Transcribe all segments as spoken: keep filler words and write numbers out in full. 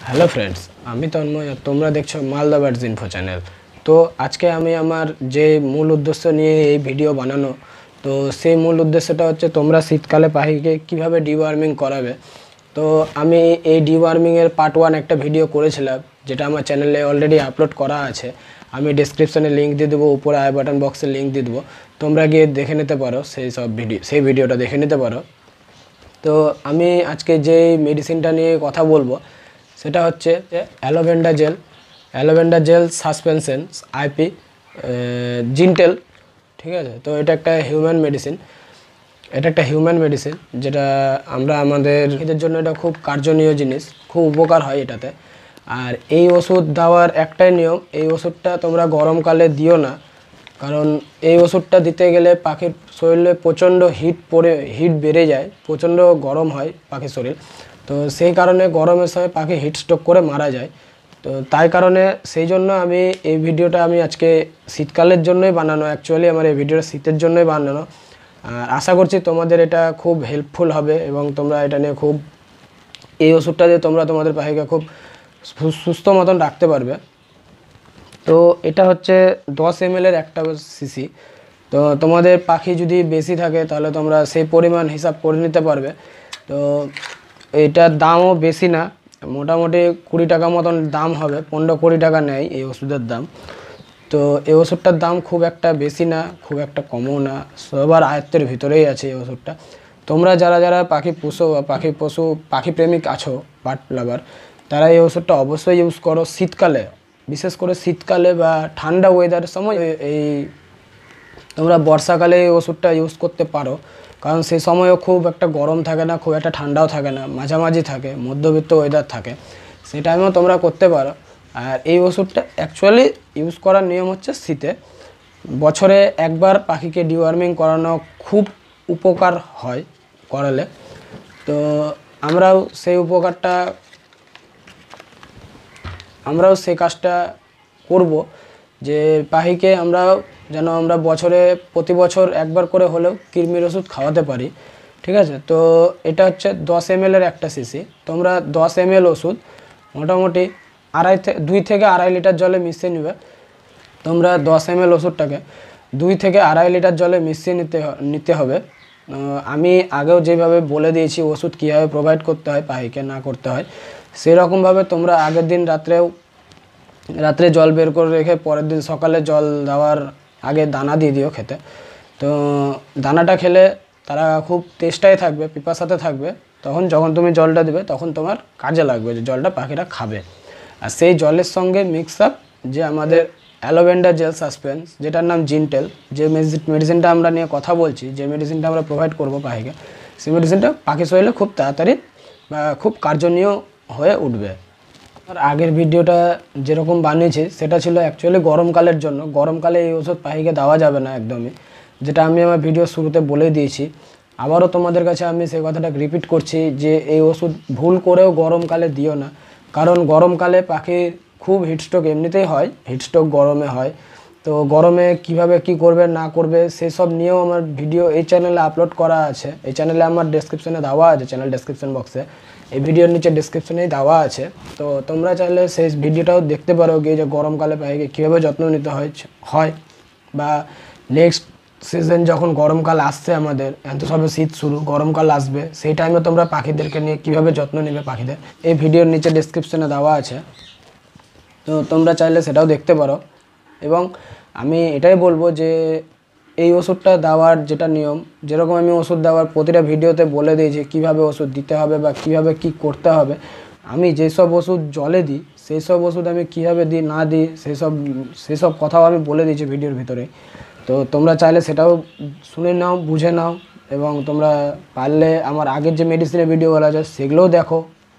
Hello friends, আমি তন্ময় আর তোমরা দেখছো মালদা বার্ডস ইনফো চ্যানেল। তো আজকে আমি আমার যে মূল উদ্দেশ্য নিয়ে এই ভিডিও বানানো, তো সেই মূল উদ্দেশ্যটা হচ্ছে তোমরা শীতকালে পাখিকে কিভাবে ডিওয়ার্মিং করাবে। তো আমি এই ডিওয়ার্মিংয়ের পার্ট ওয়ান একটা ভিডিও করেছিলাম, যেটা আমার চ্যানেলে অলরেডি আপলোড করা আছে। আমি ডেসক্রিপশনে লিঙ্ক দিয়ে দেবো, উপরে আই বাটন বক্সে লিঙ্ক দিয়ে দেবো, তোমরা গিয়ে দেখে নিতে পারো সেই সব ভিডিও সেই ভিডিওটা দেখে নিতে পারো। তো আমি আজকে যে মেডিসিনটা নিয়ে কথা বলবো সেটা হচ্ছে অ্যালোভেন্ডা জেল অ্যালোভেন্ডা জেল সাসপেনশন আইপি জিন্টেল। ঠিক আছে, তো এটা একটা হিউম্যান মেডিসিন এটা একটা হিউম্যান মেডিসিন যেটা আমরা আমাদের এদের জন্য এটা খুব কার্যনীয় জিনিস, খুব উপকার হয় এটাতে। আর এই ওষুধ দেওয়ার একটাই নিয়ম, এই ওষুধটা তোমরা গরমকালে দিও না, কারণ এই ওষুধটা দিতে গেলে পাখির শরীরে প্রচণ্ড হিট পড়ে হিট বেড়ে যায়, প্রচণ্ড গরম হয় পাখির শরীর। তো সেই কারণে গরমের সময় পাখি হিট স্ট্রোক করে মারা যায়। তো তাই কারণে সেই জন্য আমি এই ভিডিওটা আমি আজকে শীতকালের জন্যই বানানো, অ্যাকচুয়ালি আমার এই ভিডিওটা শীতের জন্যই বানানো। আর আশা করছি তোমাদের এটা খুব হেল্পফুল হবে এবং তোমরা এটা নিয়ে খুব এই ওষুধটা দিয়ে তোমরা তোমাদের পাখিকে খুব সুস্থ মতন রাখতে পারবে। তো এটা হচ্ছে দশ এম এর একটা সিসি। তো তোমাদের পাখি যদি বেশি থাকে তাহলে তোমরা সেই পরিমাণ হিসাব করে নিতে পারবে। তো এটার দামও বেশি না, মোটামুটি কুড়ি টাকা মতন দাম হবে, পনেরো কুড়ি টাকা নেয় এই ওষুধের দাম। তো এই ওষুধটার দাম খুব একটা বেশি না, খুব একটা কমও না, সবার আয়ত্তের ভিতরেই আছে এই ওষুধটা। তোমরা যারা যারা পাখি পুষো বা পাখি পশু পাখি প্রেমিক আছো, বার্ড লাভার, তারা এই ওষুধটা অবশ্যই ইউজ করো শীতকালে, বিশেষ করে শীতকালে বা ঠান্ডা ওয়েদারের সময়। এই তোমরা বর্ষাকালে এই ওষুধটা ইউজ করতে পারো, কারণ সেই সময়ও খুব একটা গরম থাকে না, খুব একটা ঠান্ডাও থাকে না, মাঝামাঝি থাকে, মধ্যবিত্ত ওয়েদার থাকে, সেই টাইমেও তোমরা করতে পারো। আর এই ওষুধটা অ্যাকচুয়ালি ইউজ করার নিয়ম হচ্ছে শীতে, বছরে একবার পাখিকে ডিওয়ার্মিং করানো খুব উপকার হয় করালে। তো আমরাও সেই উপকারটা আমরাও সেই কাজটা করব, যে পাখিকে আমরা যেন আমরা বছরে প্রতি বছর একবার করে হলেও কৃমির ওষুধ খাওয়াতে পারি। ঠিক আছে, তো এটা হচ্ছে দশ এম এর একটা সিসি। তোমরা দশ এম এল ওষুধ মোটামুটি আড়াই থেকে দুই থেকে আড়াই লিটার জলে মিশিয়ে নেবে। তোমরা দশ এম এল ওষুধটাকে দুই থেকে আড়াই লিটার জলে মিশিয়ে নিতে নিতে হবে। আমি আগেও যেভাবে বলে দিয়েছি ওষুধ কীভাবে প্রোভাইড করতে হয় পাখিকে না করতে হয়, সেরকমভাবে তোমরা আগের দিন রাত্রেও রাত্রে জল বের করে রেখে পরের দিন সকালে জল দেওয়ার আগে দানা দিয়ে দিও খেতে। তো দানাটা খেলে তারা খুব তেষ্টায় থাকবে, পিপাসাতে থাকবে, তখন যখন তুমি জলটা দেবে তখন তোমার কাজে লাগবে, যে জলটা পাখিরা খাবে। আর সেই জলের সঙ্গে মিক্স আপ যে আমাদের অ্যালোভেন্ডা জেল সাসপেন্স, যেটার নাম জিন্টেল, যে মেডিসিনটা আমরা নিয়ে কথা বলছি, যে মেডিসিনটা আমরা প্রোভাইড করবো পাখিকে, সেই মেডিসিনটা পাখি শরীরে খুব তাড়াতাড়ি বা খুব কার্যনীয় হয়ে উঠবে। আর আগের ভিডিওটা যেরকম বানিয়েছি সেটা ছিল অ্যাকচুয়ালি গরমকালের জন্য। গরমকালে এই ওষুধ পাখিকে দেওয়া যাবে না একদমই, যেটা আমি আমার ভিডিও শুরুতে বলে দিয়েছি। আবারও তোমাদের কাছে আমি সেই কথাটা রিপিট করছি যে এই ওষুধ ভুল করেও গরমকালে দিও না, কারণ গরমকালে পাখির খুব হিটস্ট্রোক এমনিতেই হয়, হিটস্ট্রোক গরমে হয়। তো গরমে কিভাবে কি করবে না করবে সেই সব নিয়েও আমার ভিডিও এই চ্যানেলে আপলোড করা আছে। এই চ্যানেলে আমার ডেসক্রিপশনে দেওয়া আছে, চ্যানেল ডেসক্রিপশন বক্সে, এই ভিডিওর নিচে ডেসক্রিপশনেই দেওয়া আছে। তো তোমরা চাইলে সেই ভিডিওটাও দেখতে পারো, গিয়ে যে গরমকালে পাখিকে কীভাবে যত্ন নিতে হয় হয় বা নেক্সট সিজন যখন গরমকাল আসছে, আমাদের এত সবে শীত শুরু, গরমকাল আসবে, সেই টাইমে তোমরা পাখিদেরকে নিয়ে কীভাবে যত্ন নেবে পাখিদের, এই ভিডিওর নিচে ডেসক্রিপশনে দেওয়া আছে। তো তোমরা চাইলে সেটাও দেখতে পারো। এবং আমি এটাই বলবো যে এই ওষুধটা দেওয়ার যেটা নিয়ম, যেরকম আমি ওষুধ দেওয়ার প্রতিটা ভিডিওতে বলে দিয়েছি কীভাবে ওষুধ দিতে হবে বা কীভাবে কি করতে হবে, আমি যেসব ওষুধ জলে দিই সেই সব ওষুধ আমি কীভাবে দিই না দিই সেই সব সেই সব কথাও আমি বলে দিয়েছি ভিডিওর ভিতরে। তো তোমরা চাইলে সেটাও শুনে নাও, বুঝে নাও, এবং তোমরা পারলে আমার আগের যে মেডিসিনের ভিডিওগুলো আছে সেগুলোও দেখো,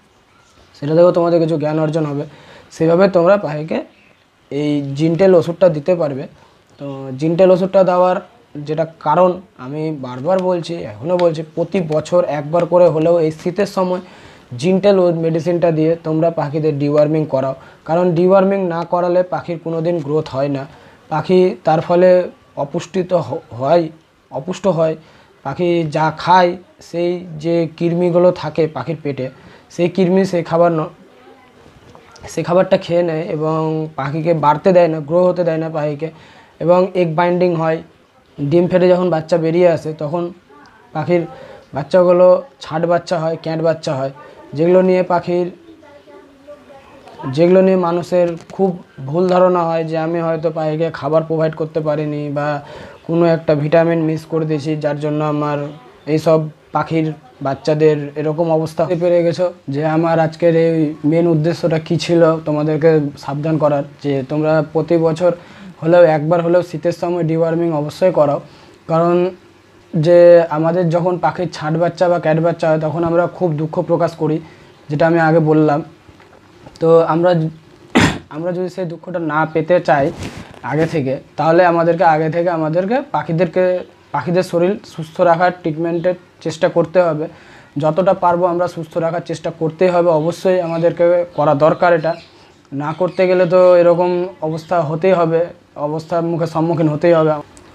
সেটা দেখো তোমাদের কিছু জ্ঞান অর্জন হবে। সেভাবে তোমরা পাখিকে এই জিন্টেল ওষুধটা দিতে পারবে। তো জিন্টেল ওষুধটা দেওয়ার যেটা কারণ আমি বারবার বলছি, এখনও বলছি, প্রতি বছর একবার করে হলেও এই শীতের সময় জিন্টেল মেডিসিনটা দিয়ে তোমরা পাখিদের ডিওয়ার্মিং করাও, কারণ ডিওয়ার্মিং না করালে পাখির কোনো দিন গ্রোথ হয় না, পাখি তার ফলে অপুষ্টিত হয় অপুষ্ট হয়। পাখি যা খায় সেই যে কৃমিগুলো থাকে পাখির পেটে, সেই কৃমি সেই খাবার সেই খাবারটা খেয়ে নেয় এবং পাখিকে বাড়তে দেয় না, গ্রো হতে দেয় না পাখিকে, এবং এগ বাইন্ডিং হয়। ডিম ফেটে যখন বাচ্চা বেরিয়ে আসে তখন পাখির বাচ্চাগুলো ছাট বাচ্চা হয়, ক্যাট বাচ্চা হয়, যেগুলো নিয়ে পাখির যেগুলো নিয়ে মানুষের খুব ভুল ধারণা হয় যে আমি হয়তো পাখিকে খাবার প্রোভাইড করতে পারিনি বা কোনো একটা ভিটামিন মিস করে দিয়েছি, যার জন্য আমার এইসব পাখির বাচ্চাদের এরকম অবস্থা হতে পেরে গেছো। যে আমার আজকের এই মেন উদ্দেশ্যটা কী ছিল তোমাদেরকে সাবধান করার, যে তোমরা প্রতি বছর হলেও একবার হলেও শীতের সময় ডিওয়ার্মিং অবশ্যই করাও। কারণ যে আমাদের যখন পাখির ছাট বাচ্চা বা ক্যাট বাচ্চা হয় তখন আমরা খুব দুঃখ প্রকাশ করি, যেটা আমি আগে বললাম। তো আমরা আমরা যদি সেই দুঃখটা না পেতে চাই আগে থেকে, তাহলে আমাদেরকে আগে থেকে আমাদেরকে পাখিদেরকে পাখিদের শরীর সুস্থ রাখার ট্রিটমেন্টের চেষ্টা করতে হবে। যতটা পারবো আমরা সুস্থ রাখার চেষ্টা করতেই হবে, অবশ্যই আমাদেরকে করা দরকার। এটা না করতে গেলে তো এরকম অবস্থা হতেই হবে, অবস্থার মুখে সম্মুখীন হতেই হবে।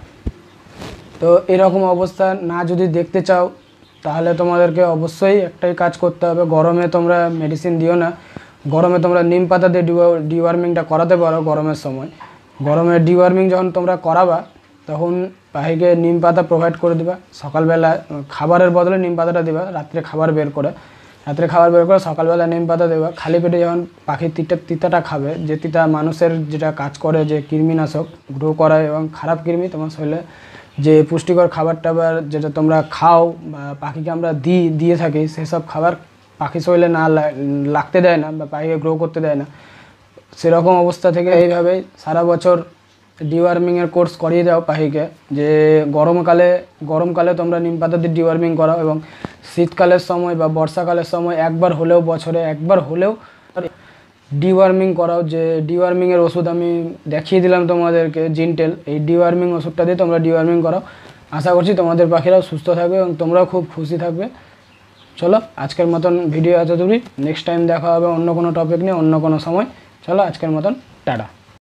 তো এরকম অবস্থা না যদি দেখতে চাও তাহলে তোমাদেরকে অবশ্যই একটাই কাজ করতে হবে, গরমে তোমরা মেডিসিন দিও না। গরমে তোমরা নিম পাতা দিয়ে ডিওয়ার্মিংটা করাতে পারো গরমের সময়। গরমে ডিওয়ার্মিং যখন তোমরা করাবা তখন পাখিকে নিম পাতা প্রোভাইড করে দিবা, সকালবেলা খাবারের বদলে নিম পাতাটা দিবা, রাত্রে খাবার বের করে রাত্রে খাবার বের করে সকালবেলা নিম পাতা দেবা। খালি পেটে যখন পাখি তিতা তিতাটা খাবে, যে তিতা মানুষের যেটা কাজ করে যে কৃমিনাশক গ্রো করায়, এবং খারাপ কৃমি তোমার শরীরে যে পুষ্টিকর খাবার টাবার যেটা তোমরা খাও বা পাখিকে আমরা দিই দিয়ে থাকি, সেসব খাবার পাখি শরীরে না লাগতে দেয় না বা পাখিকে গ্রো করতে দেয় না। সেরকম অবস্থা থেকে এইভাবেই সারা বছর ডিওয়ার্মিংয়ের কোর্স করিয়ে দাও পাখিকে। যে গরমকালে গরমকালে তোমরা নিম পাতা দিয়ে ডিওয়ার্মিং করাও, এবং শীতকালের সময় বা বর্ষাকালের সময় একবার হলেও বছরে একবার হলেও ডিওয়ার্মিং করাও। যে ডিওয়ার্মিংয়ের ওষুধ আমি দেখিয়ে দিলাম তোমাদেরকে, জিনটেল, এই ডিওয়ার্মিং ওষুধটা দিয়ে তোমরা ডিওয়ার্মিং করাও। আশা করছি তোমাদের পাখিরাও সুস্থ থাকবে এবং তোমরাও খুব খুশি থাকবে। চলো আজকের মতন ভিডিও এত দূরই, নেক্সট টাইম দেখা হবে অন্য কোনো টপিক নিয়ে অন্য কোনো সময়। চলো আজকের মতন টাটা।